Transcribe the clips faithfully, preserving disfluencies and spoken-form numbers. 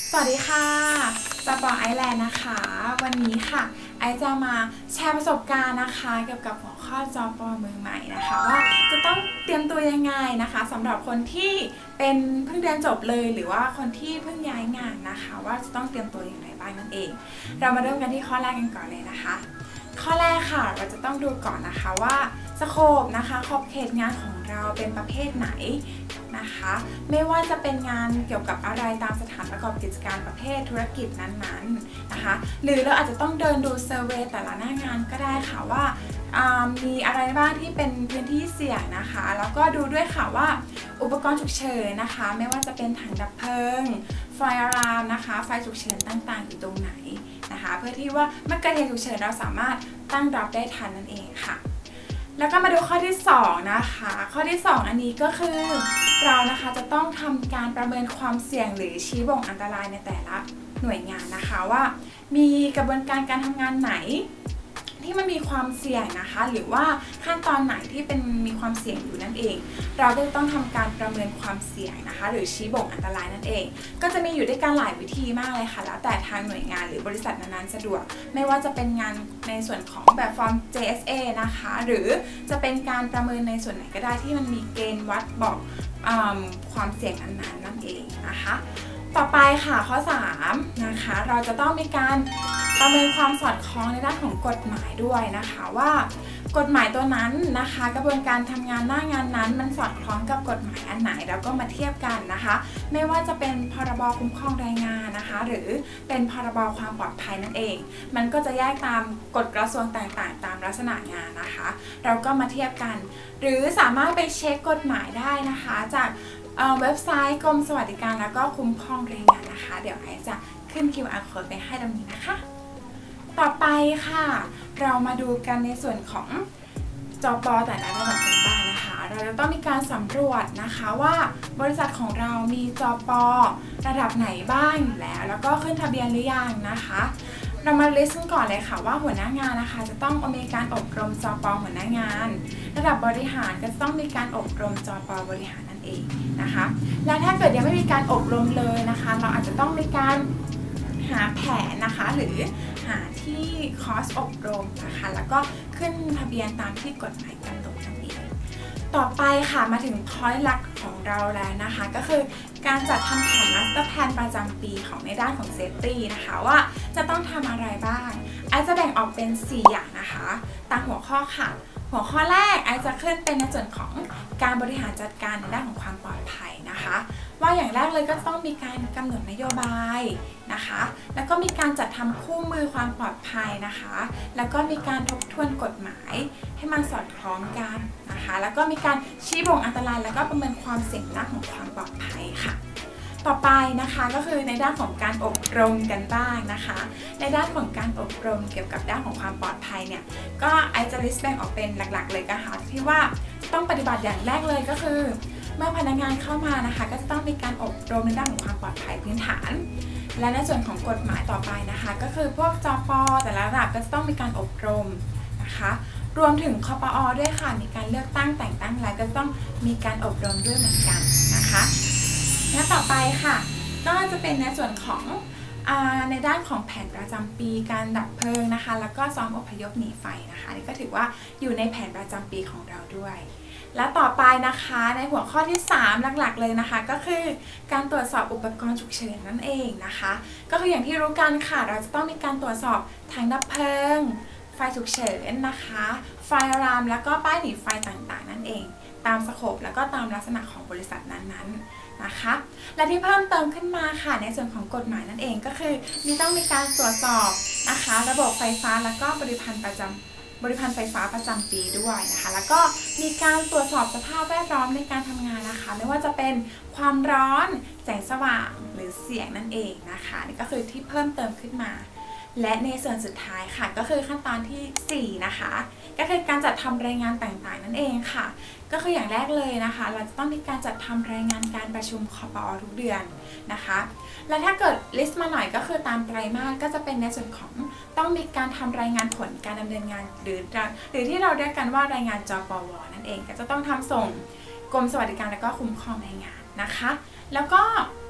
สวัสดีค่ะจปอไอแลนด์นะคะวันนี้ค่ะไอจะมาแชร์ประสบการณ์นะคะเกี่ยวกับหัวข้อจปอมือใหม่นะคะว่าจะต้องเตรียมตัวยังไงนะคะสำหรับคนที่เป็นเพิ่งเรียนจบเลยหรือว่าคนที่เพิ่งย้ายงานนะคะว่าจะต้องเตรียมตัวอย่างไรบ้างนั่นเองเรามาเริ่มกันที่ข้อแรกกันก่อนเลยนะคะข้อแรกค่ะเราจะต้องดูก่อนนะคะว่าสโคปนะคะขอบเขตงานของเราเป็นประเภทไหนนะคะไม่ว่าจะเป็นงานเกี่ยวกับอะไรตามสถานประกอบกิจการประเภทธุรกิจนั้นๆนะคะหรือเราอาจจะต้องเดินดูเซอร์เวย์แต่ละหน้างานก็ได้ค่ะว่ามีอะไรบ้างที่เป็นพื้นที่เสี่ยงนะคะแล้วก็ดูด้วยค่ะว่าอุปกรณ์ฉุกเฉินนะคะไม่ว่าจะเป็นถังดับเพลิงไฟอะลามนะคะไฟฉุกเฉินต่างๆอยู่ตรงไหนนะคะเพื่อที่ว่าเมื่อเกิดเหตุฉุกเฉินเราสามารถตั้งรับได้ทันนั่นเองค่ะแล้วก็มาดูข้อที่สองนะคะข้อที่สองอันนี้ก็คือเรานะคะจะต้องทำการประเมินความเสี่ยงหรือชี้บ่งอันตรายในแต่ละหน่วยงานนะคะว่ามีกระบวนการการทำงานไหนที่มันมีความเสี่ยงนะคะหรือว่าขั้นตอนไหนที่เป็นมีความเสี่ยงอยู่นั่นเองเราก็จะต้องทำการประเมินความเสี่ยงนะคะหรือชี้บ่งอันตรายนั่นเองก็จะมีอยู่ด้วยกันหลายวิธีมากเลยค่ะแล้วแต่ทางหน่วยงานหรือบริษัทนั้นๆสะดวกไม่ว่าจะเป็นงานในส่วนของแบบฟอร์ม เจ เอส เอ นะคะหรือจะเป็นการประเมินในส่วนไหนก็ได้ที่มันมีเกณฑ์วัดบอกความเสี่ยงนั้นๆนั่นเองนะคะต่อไปค่ะข้อสามนะคะเราจะต้องมีการประเมินความสอดคล้องในด้านของกฎหมายด้วยนะคะว่ากฎหมายตัวนั้นนะคะกระบวนการทำงานหน้างานนั้นมันสอดคล้องกับกฎหมายอันไหนแล้วก็มาเทียบกันนะคะไม่ว่าจะเป็นพรบคุ้มครองแรงงานนะคะหรือเป็นพรบความปลอดภัยนั่นเองมันก็จะแยกตามกฎกระทรวงต่างๆตามลักษณะงานนะคะเราก็มาเทียบกันหรือสามารถไปเช็คกฎหมายได้นะคะจากเว็บไซต์กรมสวัสดิการและก็คุ้มครองแรงงานนะคะเดี๋ยวไอจะขึ้น คิว อาร์ Code ไปให้ดังนี้นะคะต่อไปค่ะเรามาดูกันในส่วนของจปอแต่ละระดับกันบ้างนะคะเราจะต้องมีการสำรวจนะคะว่าบริษัทของเรามีจปอระดับไหนบ้างอยู่แล้วแล้วก็ขึ้นทะเบียนหรือยังนะคะเรามาลิสต์กันก่อนเลยค่ะว่าหัวหน้างานนะคะจะต้องมีการอบรมจปอหัวหน้างานระดับบริหารก็จะต้องมีการอบรมจปอบริหารนั่นเองนะคะและถ้าเกิดยังไม่มีการอบรมเลยนะคะเราอาจจะต้องมีการหาแผนนะคะหรือหาที่คอร์สอบรมนะคะแล้วก็ขึ้นทะเบียนตามที่กฎหมายกำหนดนั่นเองต่อไปค่ะมาถึง point หลักของเราแล้วนะคะก็คือการจัดทำแผน Master Plan ประจำปีของในด้านของ Safety นะคะว่าจะต้องทำอะไรบ้างไอจะแบ่งออกเป็นสี่อย่างนะคะตามหัวข้อค่ะหัวข้อแรกไอจะขึ้นเป็นในส่วนของการบริหารจัดการในด้านของความปลอดภัยนะคะว่าอย่างแรกเลยก็ต้องมีการกำหนดนโยบายนะคะแล้วก็มีการจัดทำคู่มือความปลอดภัยนะคะแล้วก็มีการทบทวนกฎหมายให้มันสอดคล้องกันนะคะแล้วก็มีการชี้บ่งอันตรายแล้วก็ประเมินความเสี่ยงด้านของความปลอดภัยค่ะต่อไปนะคะก็คือในด้านของการอบรมกันบ้างนะคะในด้านของการอบรมเกี่ยวกับด้านของความปลอดภัยเนี่ยก็ไอจะลิสต์แบ่งออกเป็นหลักๆเลยนะคะที่ว่าต้องปฏิบัติอย่างแรกเลยก็คือเมื่อพนักงานเข้ามานะคะก็จะต้องมีการอบรมในด้านของความปลอดภัยพื้นฐานและในส่วนของกฎหมายต่อไปนะคะก็คือพวกจปอแต่ละระดับก็จะต้องมีการอบรมนะคะรวมถึงคปอด้วยค่ะมีการเลือกตั้งแต่งตั้งแล้วก็ต้องมีการอบรมด้วยเหมือนกันนะคะและต่อไปค่ะก็จะเป็นในส่วนของในด้านของแผนประจำปีการดับเพลิงนะคะแล้วก็ซ้อมอพยพหนีไฟนะคะนี่ก็ถือว่าอยู่ในแผนประจำปีของเราด้วยและต่อไปนะคะในหัวข้อที่สามหลักๆเลยนะคะก็คือการตรวจสอบอุปกรณ์ฉุกเฉินนั่นเองนะคะก็คืออย่างที่รู้กันค่ะเราจะต้องมีการตรวจสอบถังดับเพลิงไฟฉุกเฉินนะคะไฟอะลามแล้วก็ป้ายหนีไฟต่างๆนั่นเองตามสโคปแล้วก็ตามลักษณะของบริษัทนั้นๆนะคะและที่เพิ่มเติมขึ้นมาค่ะในส่วนของกฎหมายนั่นเองก็คือมีต้องมีการตรวจสอบนะคะระบบไฟฟ้าแล้วก็บริพันธ์ประจำบริพันธ์ไฟฟ้าประจำปีด้วยนะคะแล้วก็มีการตรวจสอบสภาพแวดล้อมในการทำงานนะคะไม่ว่าจะเป็นความร้อนแสงสว่างหรือเสียงนั่นเองนะคะนี่ก็คือที่เพิ่มเติมขึ้นมาและในส่วนสุดท้ายค่ะก็คือขั้นตอนที่สี่นะคะก็คือการจัดทำรายงานต่างๆนั่นเองค่ะก็คืออย่างแรกเลยนะคะเราจะต้องมีการจัดทำรายงานการประชุมคปอทุกเดือนนะคะและถ้าเกิดลิสต์มาหน่อยก็คือตามไตรมาสก็จะเป็นในส่วนของต้องมีการทำรายงานผลการดำเนินงานหรือหรือที่เราเรียกกันว่ารายงานจปวนั่นเองก็จะต้องทำส่งกรมสวัสดิการและก็คุ้มครองแรงงานนะคะแล้วก็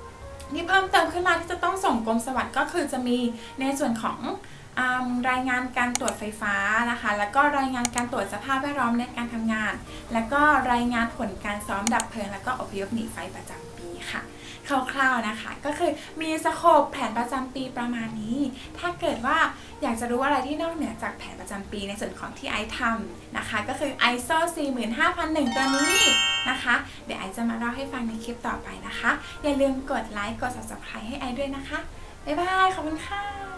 ที่เพิ่มเติมขึ้นมาที่จะต้องส่งกรมสวัสดิ์ก็คือจะมีในส่วนของรายงานการตรวจไฟฟ้านะคะแล้วก็รายงานการตรวจสภาพแวดล้อมในการทำงานแล้วก็รายงานผลการซ้อมดับเพลิงแล้วก็อพยพหนีไฟประจำปีค่ะคร่าวๆนะคะก็คือมีสโคปแผนประจำปีประมาณนี้ถ้าเกิดว่าอยากจะรู้อะไรที่นอกเหนือจากแผนประจำปีในส่วนของที่ไอทำนะคะก็คือ ไอ เอส โอ สี่หมื่นห้าพันหนึ่ง ตัวนี้นะคะเดี๋ยวไอจะมาเล่าให้ฟังในคลิปต่อไปนะคะอย่าลืมกดไลค์กด ซับสไครบ์ ให้ไอด้วยนะคะบ๊ายบายขอบคุณค่ะ